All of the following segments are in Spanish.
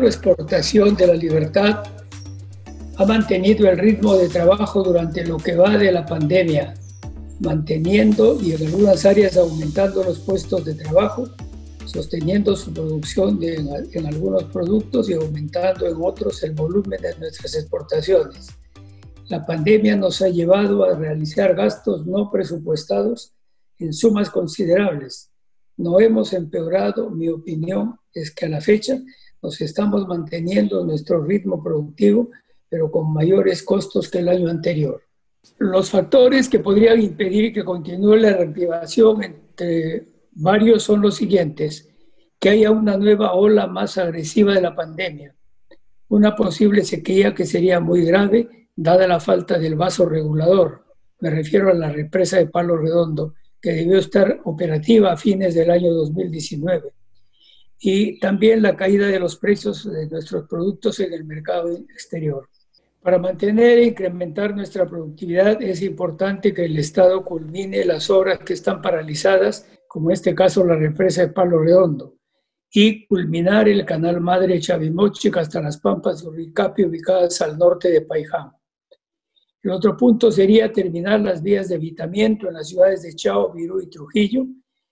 Agroexportación de la Libertad ha mantenido el ritmo de trabajo durante lo que va de la pandemia, manteniendo y en algunas áreas aumentando los puestos de trabajo, sosteniendo su producción en algunos productos y aumentando en otros el volumen de nuestras exportaciones. La pandemia nos ha llevado a realizar gastos no presupuestados en sumas considerables. No hemos empeorado, mi opinión es que a la fecha nos estamos manteniendo nuestro ritmo productivo, pero con mayores costos que el año anterior. Los factores que podrían impedir que continúe la reactivación entre varios son los siguientes: que haya una nueva ola más agresiva de la pandemia, una posible sequía que sería muy grave dada la falta del vaso regulador. Me refiero a la represa de Palo Redondo, que debió estar operativa a fines del año 2019. Y también la caída de los precios de nuestros productos en el mercado exterior. Para mantener e incrementar nuestra productividad es importante que el Estado culmine las obras que están paralizadas, como en este caso la represa de Palo Redondo, y culminar el canal Madre Chavimochic hasta las Pampas de Uricapi, ubicadas al norte de Paiján. El otro punto sería terminar las vías de evitamiento en las ciudades de Chao, Virú y Trujillo.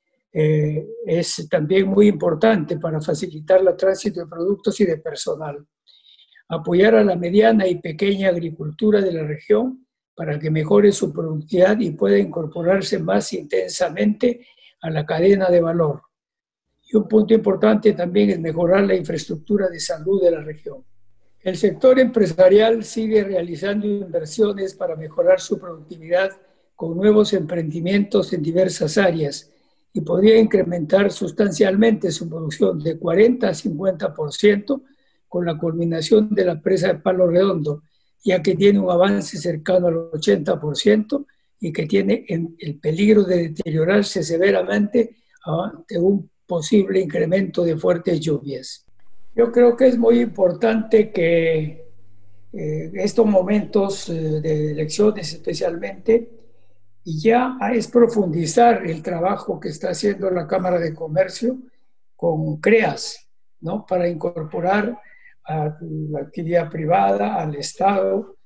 Es también muy importante para facilitar el tránsito de productos y de personal. Apoyar a la mediana y pequeña agricultura de la región para que mejore su productividad y pueda incorporarse más intensamente a la cadena de valor. Y un punto importante también es mejorar la infraestructura de salud de la región. El sector empresarial sigue realizando inversiones para mejorar su productividad con nuevos emprendimientos en diversas áreas y podría incrementar sustancialmente su producción de 40 a 50% con la culminación de la presa de Palo Redondo, ya que tiene un avance cercano al 80% y que tiene el peligro de deteriorarse severamente ante un posible incremento de fuertes lluvias. Yo creo que es muy importante que estos momentos de elecciones especialmente, y ya es profundizar el trabajo que está haciendo la Cámara de Comercio con CREAS, ¿no? Para incorporar a la actividad privada, al Estado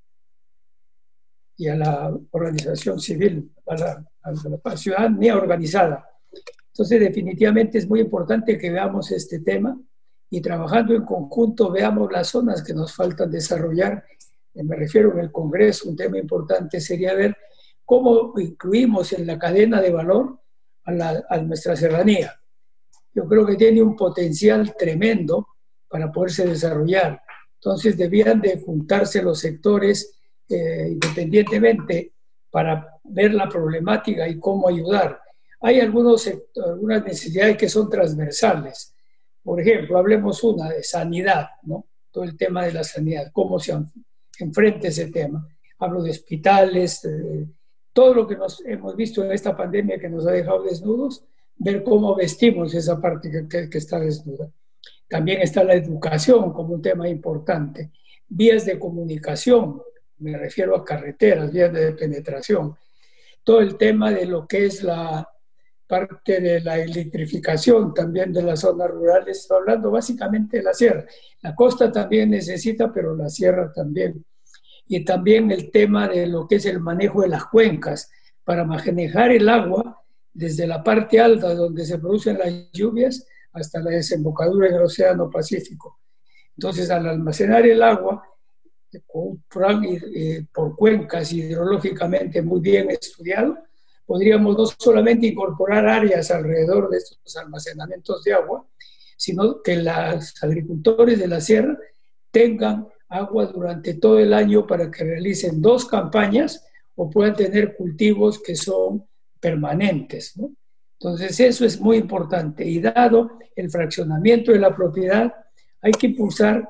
y a la organización civil, a la ciudadanía organizada. Entonces, definitivamente es muy importante que veamos este tema y trabajando en conjunto veamos las zonas que nos faltan desarrollar. Me refiero en el Congreso, un tema importante sería ver cómo incluimos en la cadena de valor a nuestra serranía. Yo creo que tiene un potencial tremendo para poderse desarrollar. Entonces debían de juntarse los sectores independientemente para ver la problemática y cómo ayudar. Hay algunas necesidades que son transversales. Por ejemplo, hablemos una de sanidad, ¿no? Todo el tema de la sanidad, cómo se enfrenta ese tema. Hablo de hospitales, todo lo que hemos visto en esta pandemia que nos ha dejado desnudos, ver cómo vestimos esa parte que está desnuda. También está la educación como un tema importante. Vías de comunicación, me refiero a carreteras, vías de penetración. Todo el tema de lo que es la parte de la electrificación también de las zonas rurales, estoy hablando básicamente de la sierra. La costa también necesita, pero la sierra también. Y también el tema de lo que es el manejo de las cuencas, para manejar el agua desde la parte alta donde se producen las lluvias hasta la desembocadura en el Océano Pacífico. Entonces, al almacenar el agua con un plan por cuencas hidrológicamente muy bien estudiado, podríamos no solamente incorporar áreas alrededor de estos almacenamientos de agua, sino que los agricultores de la sierra tengan agua durante todo el año para que realicen 2 campañas o puedan tener cultivos que son permanentes, ¿no? Entonces eso es muy importante y dado el fraccionamiento de la propiedad hay que impulsar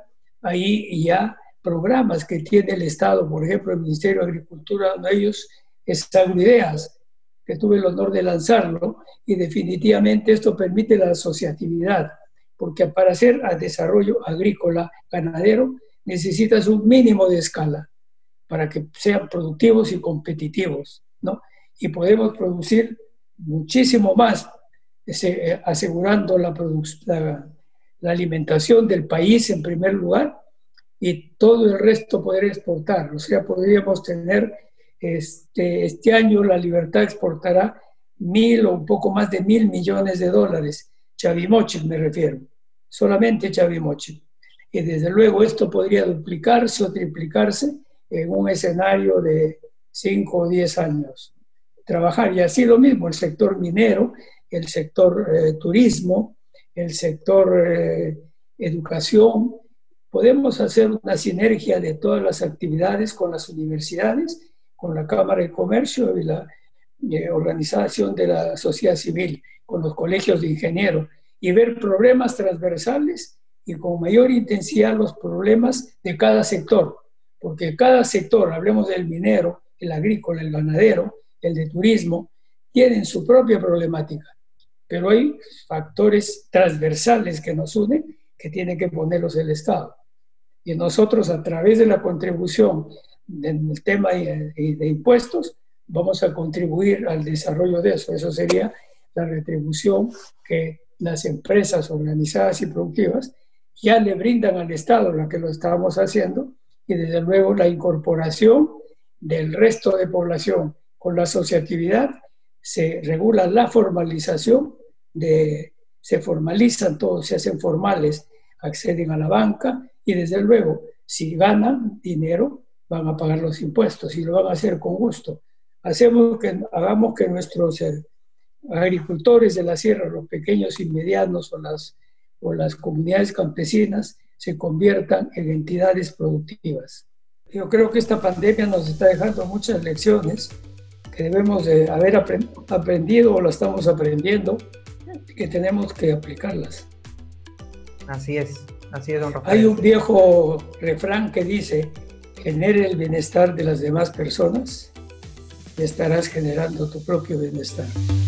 ahí ya programas que tiene el Estado, por ejemplo el Ministerio de Agricultura, uno de ellos es Agroideas, que tuve el honor de lanzarlo, y definitivamente esto permite la asociatividad, porque para hacer desarrollo agrícola, ganadero, necesitas un mínimo de escala para que sean productivos y competitivos, ¿no? Y podemos producir muchísimo más, asegurando la alimentación del país en primer lugar y todo el resto poder exportar. O sea, podríamos tener, este año La Libertad exportará 1.000 o un poco más de 1.000 millones de dólares, Chavimochic me refiero, solamente Chavimochic. Y desde luego esto podría duplicarse o triplicarse en un escenario de 5 o 10 años. Trabajar, y así lo mismo, el sector minero, el sector turismo, el sector educación. Podemos hacer una sinergia de todas las actividades con las universidades, con la Cámara de Comercio y la organización de la sociedad civil, con los colegios de ingenieros, y ver problemas transversales y con mayor intensidad los problemas de cada sector, porque cada sector, hablemos del minero, el agrícola, el ganadero, el de turismo, tienen su propia problemática, pero hay factores transversales que nos unen que tiene que ponerlos el Estado. Y nosotros, a través de la contribución del tema de impuestos, vamos a contribuir al desarrollo de eso. Eso sería la retribución que las empresas organizadas y productivas ya le brindan al Estado, la que lo estamos haciendo, y desde luego la incorporación del resto de población con la asociatividad. Se regula la formalización, se formalizan todos, se hacen formales, acceden a la banca y desde luego si ganan dinero van a pagar los impuestos y lo van a hacer con gusto. Hagamos que nuestros agricultores de la sierra, los pequeños y medianos o las comunidades campesinas se conviertan en entidades productivas. Yo creo que esta pandemia nos está dejando muchas lecciones que debemos de haber aprendido o la estamos aprendiendo, que tenemos que aplicarlas. Así es, don Rafael. Hay un viejo refrán que dice: genere el bienestar de las demás personas y estarás generando tu propio bienestar.